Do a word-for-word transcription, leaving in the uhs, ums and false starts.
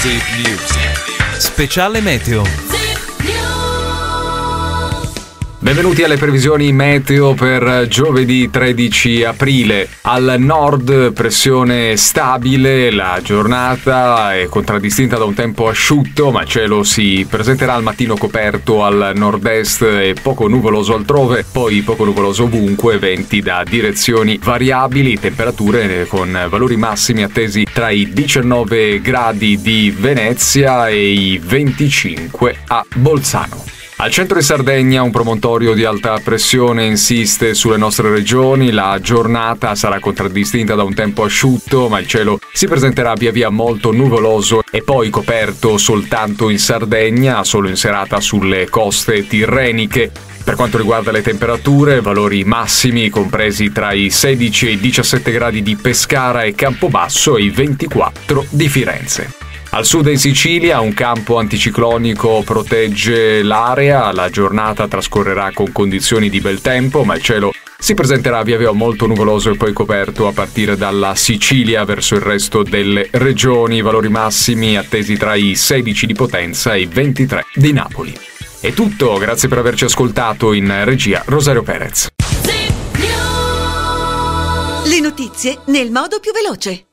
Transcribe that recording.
Zip News. Speciale meteo. Benvenuti alle previsioni meteo per giovedì tredici aprile. Al nord pressione stabile, la giornata è contraddistinta da un tempo asciutto, ma il cielo si presenterà al mattino coperto al nord-est e poco nuvoloso altrove, poi poco nuvoloso ovunque, venti da direzioni variabili, temperature con valori massimi attesi tra i diciannove gradi di Venezia e i venticinque a Bolzano. Al centro di Sardegna un promontorio di alta pressione insiste sulle nostre regioni, la giornata sarà contraddistinta da un tempo asciutto, ma il cielo si presenterà via via molto nuvoloso e poi coperto soltanto in Sardegna, solo in serata sulle coste tirreniche. Per quanto riguarda le temperature, valori massimi compresi tra i sedici e i diciassette gradi di Pescara e Campobasso e i ventiquattro di Firenze. Al sud in Sicilia un campo anticiclonico protegge l'area, la giornata trascorrerà con condizioni di bel tempo, ma il cielo si presenterà via via molto nuvoloso e poi coperto a partire dalla Sicilia verso il resto delle regioni, valori massimi attesi tra i sedici di Potenza e i ventitré di Napoli. È tutto, grazie per averci ascoltato. In regia Rosario Perez. Le notizie nel modo più veloce.